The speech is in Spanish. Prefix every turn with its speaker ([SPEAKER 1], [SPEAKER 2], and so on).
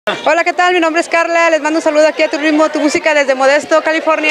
[SPEAKER 1] Hola, ¿qué tal? Mi nombre es Carla, les mando un saludo aquí a Tu Ritmo, Tu Música desde Modesto, California.